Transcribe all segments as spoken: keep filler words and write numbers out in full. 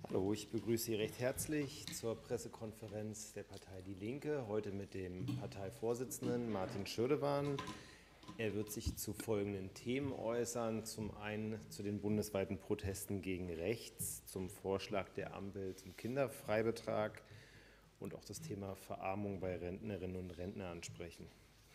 Hallo, ich begrüße Sie recht herzlich zur Pressekonferenz der Partei Die Linke, heute mit dem Parteivorsitzenden Martin Schirdewan. Er wird sich zu folgenden Themen äußern. Zum einen zu den bundesweiten Protesten gegen rechts, zum Vorschlag der Ampel zum Kinderfreibetrag und auch das Thema Verarmung bei Rentnerinnen und Rentnern ansprechen.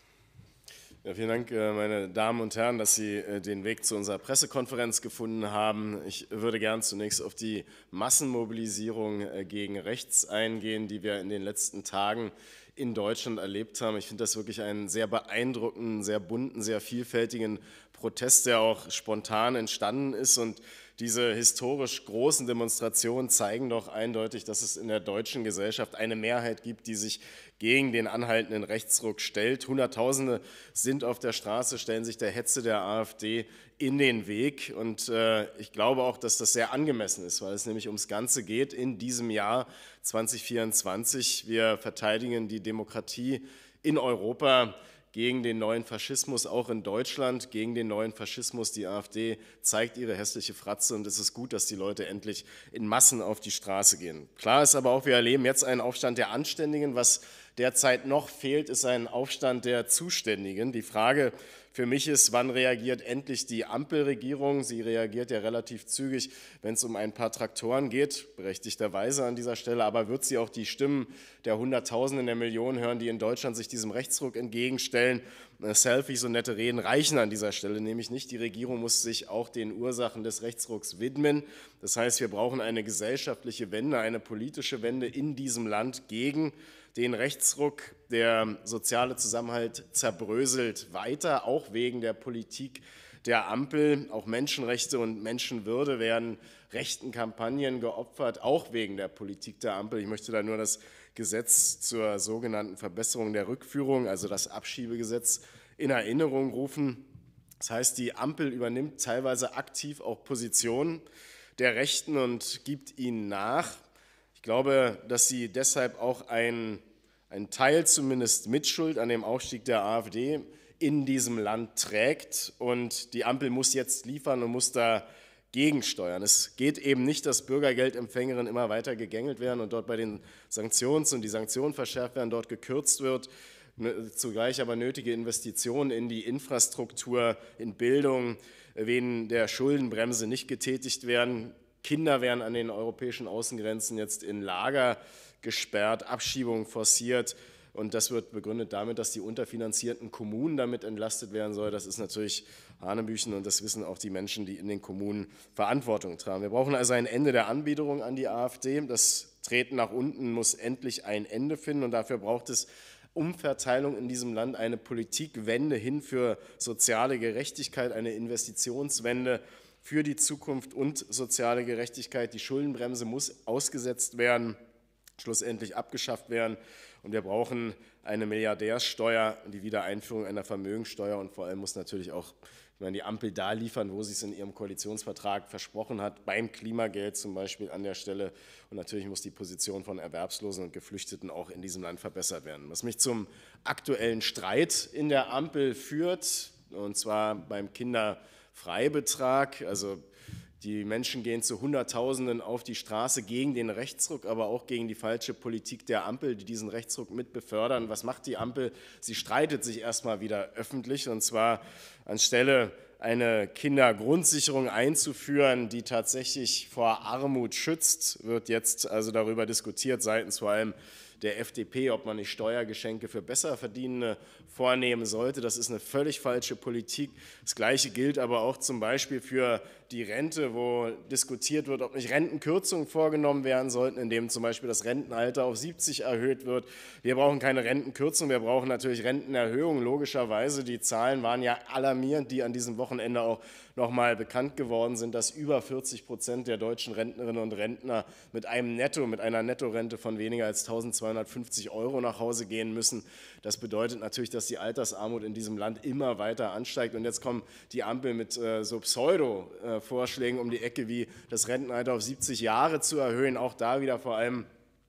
Ja, vielen Dank, meine Damen und Herren, dass Sie den Weg zu unserer Pressekonferenz gefunden haben. Ich würde gern zunächst auf die Massenmobilisierung gegen rechts eingehen, die wir in den letzten Tagen in Deutschland erlebt haben. Ich finde das wirklich einen sehr beeindruckenden, sehr bunten, sehr vielfältigen Protest, der auch spontan entstanden ist. Und diese historisch großen Demonstrationen zeigen doch eindeutig, dass es in der deutschen Gesellschaft eine Mehrheit gibt, die sich gegen den anhaltenden Rechtsruck stellt. Hunderttausende sind auf der Straße, stellen sich der Hetze der AfD in den Weg. Und äh, ich glaube auch, dass das sehr angemessen ist, weil es nämlich ums Ganze geht in diesem Jahr zweitausendvierundzwanzig. Wir verteidigen die Demokratie in Europa gegen den neuen Faschismus, auch in Deutschland, gegen den neuen Faschismus. Die AfD zeigt ihre hässliche Fratze und es ist gut, dass die Leute endlich in Massen auf die Straße gehen. Klar ist aber auch, wir erleben jetzt einen Aufstand der Anständigen. Was derzeit noch fehlt, ist ein Aufstand der Zuständigen. Die Frage für mich ist, wann reagiert endlich die Ampelregierung? Sie reagiert ja relativ zügig, wenn es um ein paar Traktoren geht, berechtigterweise an dieser Stelle, aber wird sie auch die Stimmen der Hunderttausenden, der Millionen hören, die in Deutschland sich diesem Rechtsruck entgegenstellen? Selfies und nette Reden reichen an dieser Stelle nämlich nicht. Die Regierung muss sich auch den Ursachen des Rechtsrucks widmen. Das heißt, wir brauchen eine gesellschaftliche Wende, eine politische Wende in diesem Land gegen den Rechtsruck. Der soziale Zusammenhalt zerbröselt weiter, auch wegen der Politik der Ampel. Auch Menschenrechte und Menschenwürde werden rechten Kampagnen geopfert, auch wegen der Politik der Ampel. Ich möchte da nur das Gesetz zur sogenannten Verbesserung der Rückführung, also das Abschiebegesetz, in Erinnerung rufen. Das heißt, die Ampel übernimmt teilweise aktiv auch Positionen der Rechten und gibt ihnen nach. Ich glaube, dass sie deshalb auch einen, einen Teil zumindest Mitschuld an dem Aufstieg der AfD in diesem Land trägt. Und die Ampel muss jetzt liefern und muss da gegensteuern. Es geht eben nicht, dass Bürgergeldempfängerinnen immer weiter gegängelt werden und dort bei den Sanktions- und die Sanktionen verschärft werden, dort gekürzt wird, zugleich aber nötige Investitionen in die Infrastruktur, in Bildung wegen der Schuldenbremse nicht getätigt werden. Kinder werden an den europäischen Außengrenzen jetzt in Lager gesperrt, Abschiebungen forciert. Und das wird begründet damit, dass die unterfinanzierten Kommunen damit entlastet werden sollen. Das ist natürlich Hanebüchen und das wissen auch die Menschen, die in den Kommunen Verantwortung tragen. Wir brauchen also ein Ende der Anbiederung an die AfD. Das Treten nach unten muss endlich ein Ende finden und dafür braucht es Umverteilung in diesem Land, eine Politikwende hin für soziale Gerechtigkeit, eine Investitionswende für die Zukunft und soziale Gerechtigkeit. Die Schuldenbremse muss ausgesetzt werden, schlussendlich abgeschafft werden. Und wir brauchen eine Milliardärssteuer, die Wiedereinführung einer Vermögensteuer und vor allem muss natürlich auch ich meine, die Ampel da liefern, wo sie es in ihrem Koalitionsvertrag versprochen hat, beim Klimageld zum Beispiel an der Stelle. Und natürlich muss die Position von Erwerbslosen und Geflüchteten auch in diesem Land verbessert werden. Was mich zum aktuellen Streit in der Ampel führt, und zwar beim Kinderfreibetrag, also die Menschen gehen zu Hunderttausenden auf die Straße gegen den Rechtsruck, aber auch gegen die falsche Politik der Ampel, die diesen Rechtsruck mit befördern. Was macht die Ampel? Sie streitet sich erstmal wieder öffentlich, und zwar anstelle eine Kindergrundsicherung einzuführen, die tatsächlich vor Armut schützt, wird jetzt also darüber diskutiert, seitens vor allem der F D P, ob man nicht Steuergeschenke für Besserverdienende vornehmen sollte. Das ist eine völlig falsche Politik. Das Gleiche gilt aber auch zum Beispiel für die Rente, wo diskutiert wird, ob nicht Rentenkürzungen vorgenommen werden sollten, indem zum Beispiel das Rentenalter auf siebzig erhöht wird. Wir brauchen keine Rentenkürzung, wir brauchen natürlich Rentenerhöhungen, logischerweise. Die Zahlen waren ja alarmierend, die an diesem Wochenende auch noch mal bekannt geworden sind, dass über vierzig Prozent der deutschen Rentnerinnen und Rentner mit einem Netto, mit einer Nettorente von weniger als eintausendzweihundertfünfzig Euro nach Hause gehen müssen. Das bedeutet natürlich, dass die Altersarmut in diesem Land immer weiter ansteigt. Und jetzt kommen die Ampel mit äh, so Pseudo-Vorschlägen um die Ecke, wie das Rentenalter auf siebzig Jahre zu erhöhen. Auch da wieder vor allem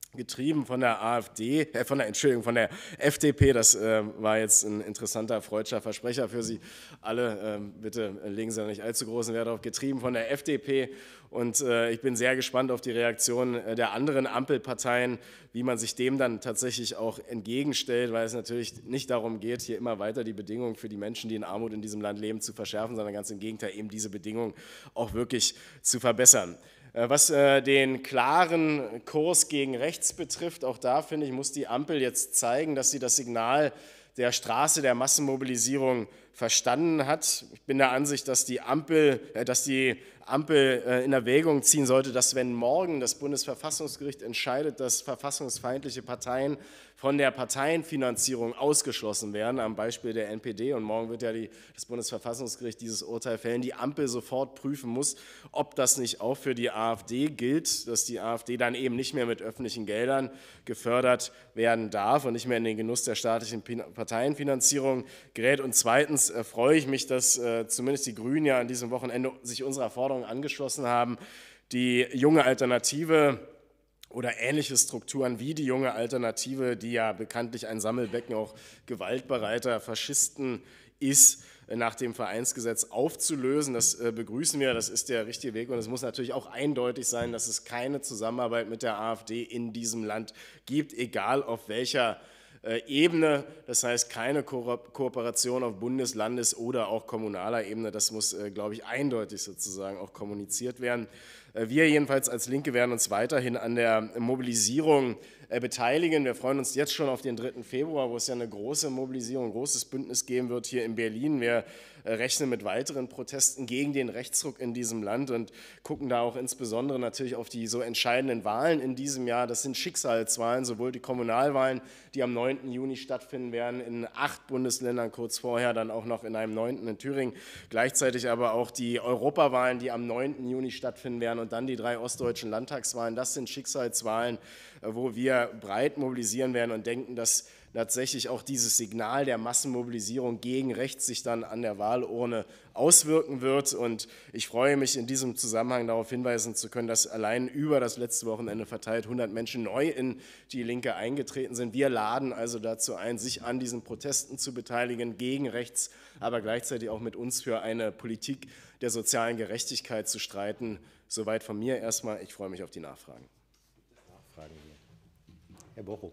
getrieben von der AfD, äh, von der, Entschuldigung, von der F D P, das äh, war jetzt ein interessanter freudscher Versprecher für Sie alle, äh, bitte legen Sie da nicht allzu großen Wert auf, getrieben von der F D P und äh, ich bin sehr gespannt auf die Reaktion der anderen Ampelparteien, wie man sich dem dann tatsächlich auch entgegenstellt, weil es natürlich nicht darum geht, hier immer weiter die Bedingungen für die Menschen, die in Armut in diesem Land leben, zu verschärfen, sondern ganz im Gegenteil, eben diese Bedingungen auch wirklich zu verbessern. Was den klaren Kurs gegen rechts betrifft, auch da finde ich, muss die Ampel jetzt zeigen, dass sie das Signal der Straße der Massenmobilisierung verstanden hat. Ich bin der Ansicht, dass die Ampel, dass die Ampel in Erwägung ziehen sollte, dass wenn morgen das Bundesverfassungsgericht entscheidet, dass verfassungsfeindliche Parteien von der Parteienfinanzierung ausgeschlossen werden, am Beispiel der N P D, und morgen wird ja die, das Bundesverfassungsgericht dieses Urteil fällen, die Ampel sofort prüfen muss, ob das nicht auch für die AfD gilt, dass die AfD dann eben nicht mehr mit öffentlichen Geldern gefördert werden darf und nicht mehr in den Genuss der staatlichen Parteienfinanzierung gerät. Und zweitens äh, freue ich mich, dass äh, zumindest die Grünen ja an diesem Wochenende sich unserer Forderung angeschlossen haben, die junge Alternative oder ähnliche Strukturen wie die junge Alternative, die ja bekanntlich ein Sammelbecken auch gewaltbereiter Faschisten ist, nach dem Vereinsgesetz aufzulösen. Das begrüßen wir, das ist der richtige Weg und es muss natürlich auch eindeutig sein, dass es keine Zusammenarbeit mit der AfD in diesem Land gibt, egal auf welcher Ebene, das heißt keine Ko Kooperation auf Bundes-, Landes- oder auch kommunaler Ebene, das muss, glaube ich, eindeutig sozusagen auch kommuniziert werden. Wir jedenfalls als Linke werden uns weiterhin an der Mobilisierung beteiligen. Wir freuen uns jetzt schon auf den dritten Februar, wo es ja eine große Mobilisierung, ein großes Bündnis geben wird hier in Berlin. Wir rechnen mit weiteren Protesten gegen den Rechtsruck in diesem Land und gucken da auch insbesondere natürlich auf die so entscheidenden Wahlen in diesem Jahr. Das sind Schicksalswahlen, sowohl die Kommunalwahlen, die am neunten Juni stattfinden werden, in acht Bundesländern kurz vorher, dann auch noch in einem neunten in Thüringen, gleichzeitig aber auch die Europawahlen, die am neunten Juni stattfinden werden und dann die drei ostdeutschen Landtagswahlen. Das sind Schicksalswahlen, wo wir breit mobilisieren werden und denken, dass tatsächlich auch dieses Signal der Massenmobilisierung gegen rechts sich dann an der Wahlurne auswirken wird. Und ich freue mich in diesem Zusammenhang darauf hinweisen zu können, dass allein über das letzte Wochenende verteilt hundert Menschen neu in die Linke eingetreten sind. Wir laden also dazu ein, sich an diesen Protesten zu beteiligen gegen rechts, aber gleichzeitig auch mit uns für eine Politik der sozialen Gerechtigkeit zu streiten. Soweit von mir erstmal. Ich freue mich auf die Nachfragen. Nachfragen wir. Herr Bocho.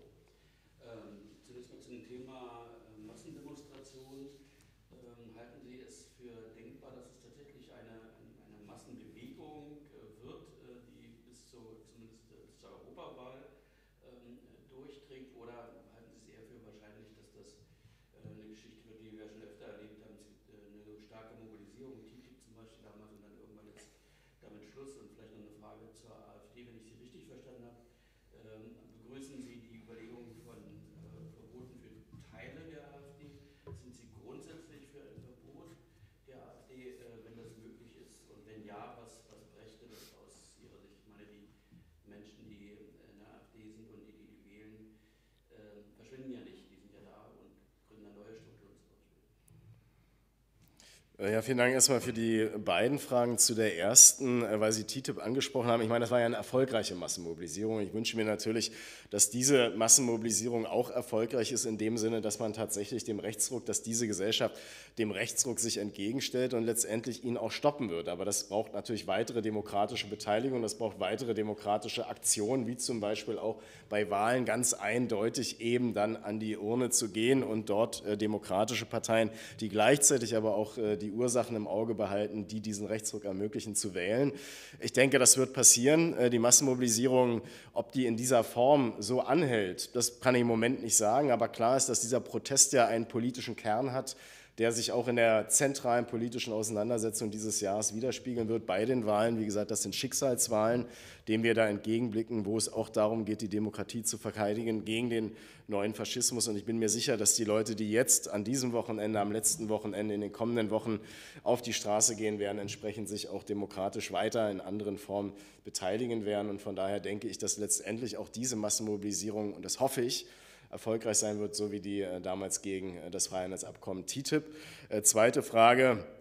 Ja, vielen Dank erstmal für die beiden Fragen. Zu der ersten, weil Sie T T I P angesprochen haben. Ich meine, das war ja eine erfolgreiche Massenmobilisierung. Ich wünsche mir natürlich, dass diese Massenmobilisierung auch erfolgreich ist in dem Sinne, dass man tatsächlich dem Rechtsruck, dass diese Gesellschaft dem Rechtsruck sich entgegenstellt und letztendlich ihn auch stoppen wird. Aber das braucht natürlich weitere demokratische Beteiligung, das braucht weitere demokratische Aktionen, wie zum Beispiel auch bei Wahlen ganz eindeutig eben dann an die Urne zu gehen und dort äh, demokratische Parteien, die gleichzeitig aber auch äh, die Ursachen im Auge behalten, die diesen Rechtsruck ermöglichen, zu wählen. Ich denke, das wird passieren. Die Massenmobilisierung, ob die in dieser Form so anhält, das kann ich im Moment nicht sagen, aber klar ist, dass dieser Protest ja einen politischen Kern hat, der sich auch in der zentralen politischen Auseinandersetzung dieses Jahres widerspiegeln wird bei den Wahlen. Wie gesagt, das sind Schicksalswahlen, denen wir da entgegenblicken, wo es auch darum geht, die Demokratie zu verteidigen gegen den neuen Faschismus. Und ich bin mir sicher, dass die Leute, die jetzt an diesem Wochenende, am letzten Wochenende, in den kommenden Wochen auf die Straße gehen werden, entsprechend sich auch demokratisch weiter in anderen Formen beteiligen werden. Und von daher denke ich, dass letztendlich auch diese Massenmobilisierung, und das hoffe ich, erfolgreich sein wird, so wie die äh, damals gegen äh, das Freihandelsabkommen T T I P. Äh, zweite Frage,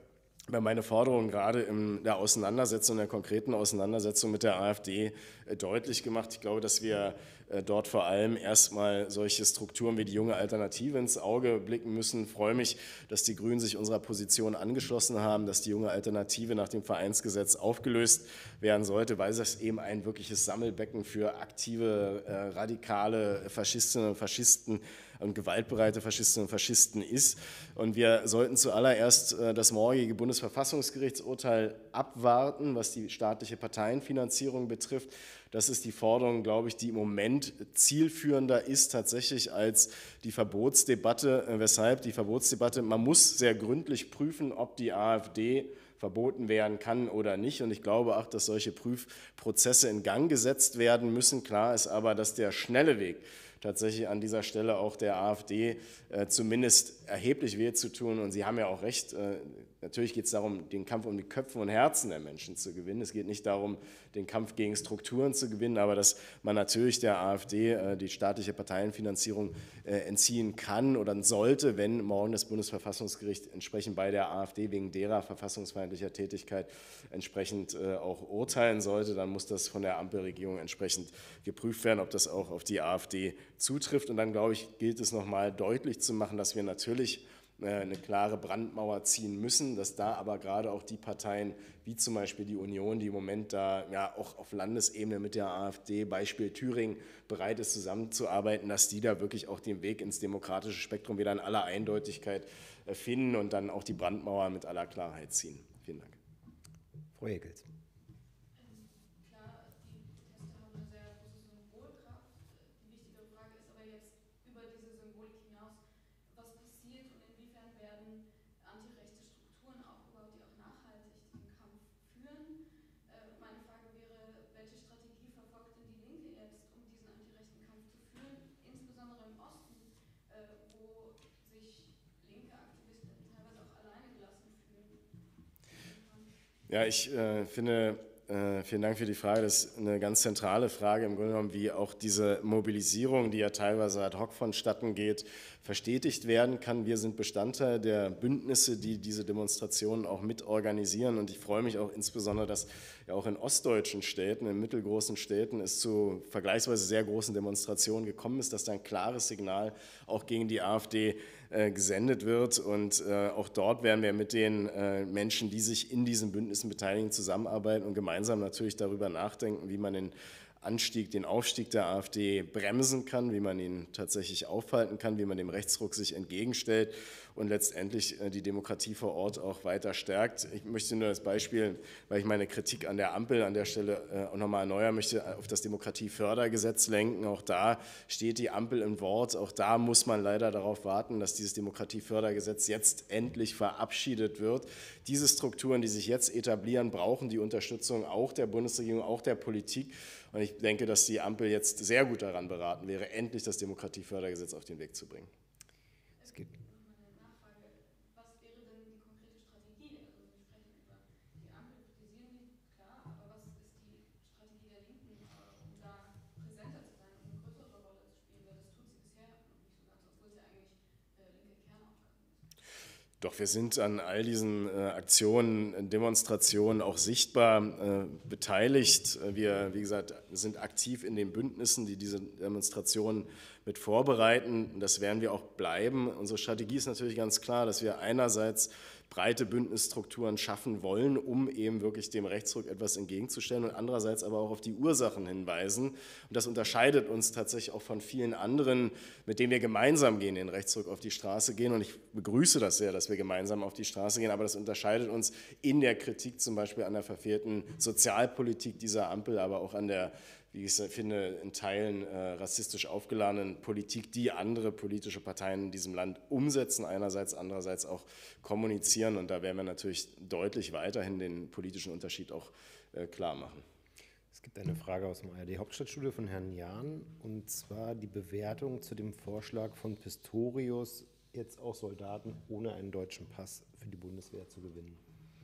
weil meine Forderung gerade in der Auseinandersetzung, in der konkreten Auseinandersetzung mit der AfD deutlich gemacht. Ich glaube, dass wir dort vor allem erstmal solche Strukturen wie die Junge Alternative ins Auge blicken müssen. Ich freue mich, dass die Grünen sich unserer Position angeschlossen haben, dass die Junge Alternative nach dem Vereinsgesetz aufgelöst werden sollte, weil es eben ein wirkliches Sammelbecken für aktive, äh, radikale Faschistinnen und Faschisten und gewaltbereite Faschistinnen und Faschisten ist. Und wir sollten zuallererst äh, das morgige Bundesverfassungsgerichtsurteil abwarten, was die staatliche Parteienfinanzierung betrifft. Das ist die Forderung, glaube ich, die im Moment zielführender ist tatsächlich als die Verbotsdebatte. Weshalb die Verbotsdebatte? Man muss sehr gründlich prüfen, ob die AfD verboten werden kann oder nicht. Und ich glaube auch, dass solche Prüfprozesse in Gang gesetzt werden müssen. Klar ist aber, dass der schnelle Weg tatsächlich an dieser Stelle auch der AfD äh, zumindest erheblich weh zu tun. Und Sie haben ja auch recht, äh, natürlich geht es darum, den Kampf um die Köpfe und Herzen der Menschen zu gewinnen. Es geht nicht darum, den Kampf gegen Strukturen zu gewinnen, aber dass man natürlich der AfD äh, die staatliche Parteienfinanzierung äh, entziehen kann oder sollte, wenn morgen das Bundesverfassungsgericht entsprechend bei der AfD wegen derer verfassungsfeindlicher Tätigkeit entsprechend äh, auch urteilen sollte, dann muss das von der Ampelregierung entsprechend geprüft werden, ob das auch auf die AfD zutrifft. Und dann, glaube ich, gilt es nochmal deutlich zu machen, dass wir natürlich eine klare Brandmauer ziehen müssen, dass da aber gerade auch die Parteien, wie zum Beispiel die Union, die im Moment da ja auch auf Landesebene mit der AfD, Beispiel Thüringen, bereit ist zusammenzuarbeiten, dass die da wirklich auch den Weg ins demokratische Spektrum wieder in aller Eindeutigkeit finden und dann auch die Brandmauer mit aller Klarheit ziehen. Vielen Dank. Frau Jekels. Ja, ich äh, finde, äh, vielen Dank für die Frage. Das ist eine ganz zentrale Frage im Grunde genommen, wie auch diese Mobilisierung, die ja teilweise ad hoc vonstatten geht, verstetigt werden kann. Wir sind Bestandteil der Bündnisse, die diese Demonstrationen auch mitorganisieren. Und ich freue mich auch insbesondere, dass ja auch in ostdeutschen Städten, in mittelgroßen Städten es zu vergleichsweise sehr großen Demonstrationen gekommen ist, dass da ein klares Signal auch gegen die AfD äh, gesendet wird. Und äh, auch dort werden wir mit den äh, Menschen, die sich in diesen Bündnissen beteiligen, zusammenarbeiten und gemeinsam natürlich darüber nachdenken, wie man den Anstieg, den Aufstieg der AfD bremsen kann, wie man ihn tatsächlich aufhalten kann, wie man dem Rechtsruck sich entgegenstellt und letztendlich die Demokratie vor Ort auch weiter stärkt. Ich möchte nur das Beispiel, weil ich meine Kritik an der Ampel an der Stelle auch nochmal erneuern möchte, auf das Demokratiefördergesetz lenken. Auch da steht die Ampel im Wort. Auch da muss man leider darauf warten, dass dieses Demokratiefördergesetz jetzt endlich verabschiedet wird. Diese Strukturen, die sich jetzt etablieren, brauchen die Unterstützung auch der Bundesregierung, auch der Politik. Und ich denke, dass die Ampel jetzt sehr gut daran beraten wäre, endlich das Demokratiefördergesetz auf den Weg zu bringen. Es gibt Doch, wir sind an all diesen äh, Aktionen, Demonstrationen auch sichtbar äh, beteiligt. Wir, wie gesagt, sind aktiv in den Bündnissen, die diese Demonstrationen mit vorbereiten. Das werden wir auch bleiben. Unsere Strategie ist natürlich ganz klar, dass wir einerseits breite Bündnisstrukturen schaffen wollen, um eben wirklich dem Rechtsruck etwas entgegenzustellen und andererseits aber auch auf die Ursachen hinweisen. Und das unterscheidet uns tatsächlich auch von vielen anderen, mit denen wir gemeinsam gehen, den Rechtsruck auf die Straße gehen. Und ich begrüße das sehr, dass wir gemeinsam auf die Straße gehen, aber das unterscheidet uns in der Kritik zum Beispiel an der verfehlten Sozialpolitik dieser Ampel, aber auch an der, wie ich finde, in Teilen äh, rassistisch aufgeladenen Politik, die andere politische Parteien in diesem Land umsetzen, einerseits, andererseits auch kommunizieren. Und da werden wir natürlich deutlich weiterhin den politischen Unterschied auch äh, klar machen. Es gibt eine Frage aus dem A R D-Hauptstadtstudio von Herrn Jahn, und zwar die Bewertung zu dem Vorschlag von Pistorius, jetzt auch Soldaten ohne einen deutschen Pass für die Bundeswehr zu gewinnen.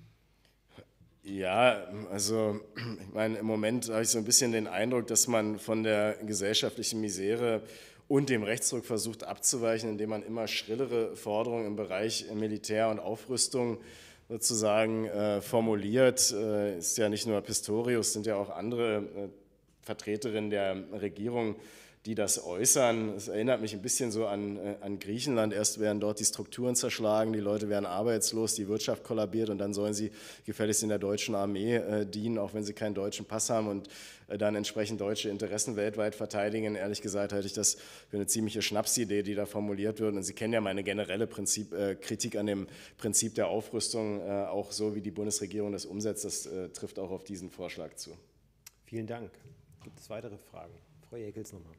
Ja, also ich meine, im Moment habe ich so ein bisschen den Eindruck, dass man von der gesellschaftlichen Misere und dem Rechtsruck versucht abzuweichen, indem man immer schrillere Forderungen im Bereich Militär und Aufrüstung sozusagen äh, formuliert. Äh, ist ja nicht nur Pistorius, sind ja auch andere äh, Vertreterinnen der Regierung, die das äußern. Es erinnert mich ein bisschen so an, äh, an Griechenland. Erst werden dort die Strukturen zerschlagen, die Leute werden arbeitslos, die Wirtschaft kollabiert und dann sollen sie gefälligst in der deutschen Armee äh, dienen, auch wenn sie keinen deutschen Pass haben und äh, dann entsprechend deutsche Interessen weltweit verteidigen. Ehrlich gesagt halte ich das für eine ziemliche Schnapsidee, die da formuliert wird. Und Sie kennen ja meine generelle Prinzip, äh, Kritik an dem Prinzip der Aufrüstung, äh, auch so wie die Bundesregierung das umsetzt. Das äh, trifft auch auf diesen Vorschlag zu. Vielen Dank. Gibt es weitere Fragen? Frau Jäckels nochmal.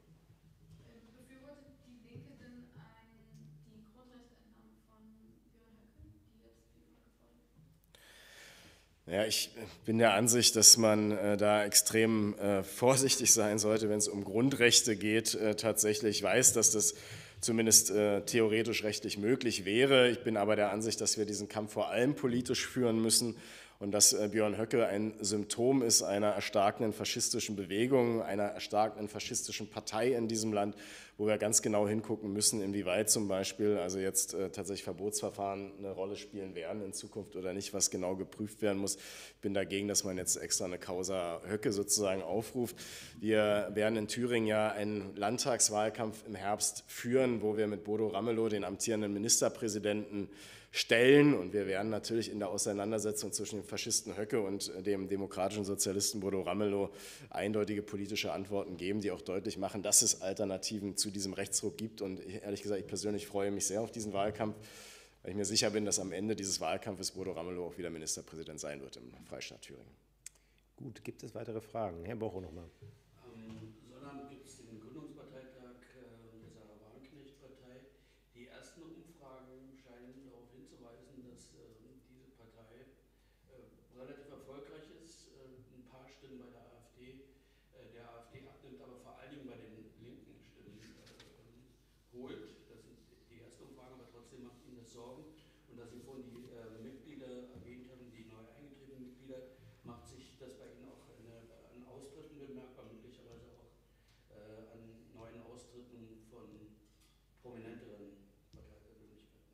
Ja, ich bin der Ansicht, dass man äh, da extrem äh, vorsichtig sein sollte, wenn es um Grundrechte geht. Äh, tatsächlich weiß, dass das zumindest äh, theoretisch rechtlich möglich wäre. Ich bin aber der Ansicht, dass wir diesen Kampf vor allem politisch führen müssen und dass äh, Björn Höcke ein Symptom ist einer erstarkenden faschistischen Bewegung, einer erstarkenden faschistischen Partei in diesem Land, wo wir ganz genau hingucken müssen, inwieweit zum Beispiel also jetzt äh, tatsächlich Verbotsverfahren eine Rolle spielen werden in Zukunft oder nicht, was genau geprüft werden muss. Ich bin dagegen, dass man jetzt extra eine Causa Höcke sozusagen aufruft. Wir werden in Thüringen ja einen Landtagswahlkampf im Herbst führen, wo wir mit Bodo Ramelow, den amtierenden Ministerpräsidenten, stellen. Und wir werden natürlich in der Auseinandersetzung zwischen dem Faschisten Höcke und dem demokratischen Sozialisten Bodo Ramelow eindeutige politische Antworten geben, die auch deutlich machen, dass es Alternativen zu diesem Rechtsruck gibt. Und ehrlich gesagt, ich persönlich freue mich sehr auf diesen Wahlkampf, weil ich mir sicher bin, dass am Ende dieses Wahlkampfes Bodo Ramelow auch wieder Ministerpräsident sein wird im Freistaat Thüringen. Gut, gibt es weitere Fragen? Herr Bocho nochmal. Am Sonnabend gibt es den Gründungsparteitag äh, der Sarah Wagenknecht-Partei. Die ersten Umfragen scheinen darauf hinzuweisen, dass äh, diese Partei äh, relativ erfolgreich ist, äh, ein paar Stimmen bei der AfD, äh, der AfD abnimmt, aber vor allen Dingen bei den linken Stimmen äh, holt. Das sind die erste Umfrage, aber trotzdem macht Ihnen das Sorgen. Und dass Sie vorhin die äh, Mitglieder erwähnt haben, die neu eingetretenen Mitglieder, macht sich das bei Ihnen auch eine, an Austritten bemerkbar, möglicherweise auch äh, an neuen Austritten von prominenteren Parteipersönlichkeiten?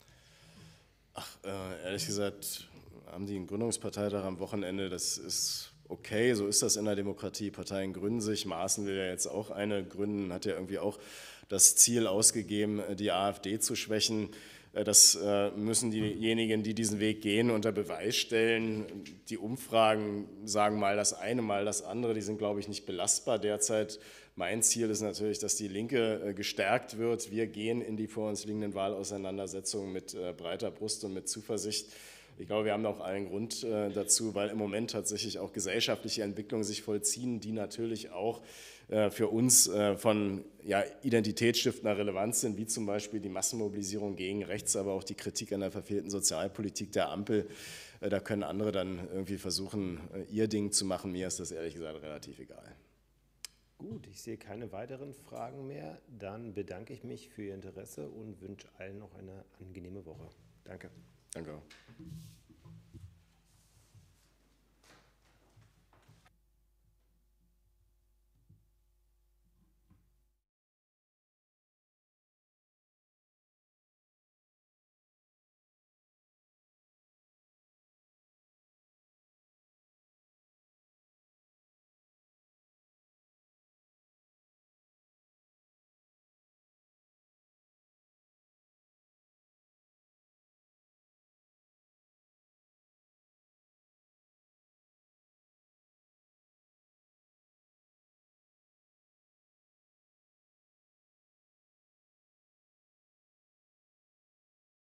Ach, äh, ehrlich gesagt, haben die einen Gründungsparteitag am Wochenende, das ist okay, so ist das in der Demokratie. Parteien gründen sich, Maaßen will ja jetzt auch eine gründen, hat ja irgendwie auch das Ziel ausgegeben, die AfD zu schwächen. Das müssen diejenigen, die diesen Weg gehen, unter Beweis stellen. Die Umfragen sagen mal das eine, mal das andere. Die sind, glaube ich, nicht belastbar derzeit. Mein Ziel ist natürlich, dass die Linke gestärkt wird. Wir gehen in die vor uns liegenden Wahlauseinandersetzungen mit breiter Brust und mit Zuversicht. Ich glaube, wir haben auch allen Grund dazu, weil im Moment tatsächlich auch gesellschaftliche Entwicklungen sich vollziehen, die natürlich auch für uns von ja, identitätsstiftender Relevanz sind, wie zum Beispiel die Massenmobilisierung gegen rechts, aber auch die Kritik an der verfehlten Sozialpolitik der Ampel. Da können andere dann irgendwie versuchen, ihr Ding zu machen. Mir ist das ehrlich gesagt relativ egal. Gut, ich sehe keine weiteren Fragen mehr. Dann bedanke ich mich für Ihr Interesse und wünsche allen noch eine angenehme Woche. Danke. Danke auch.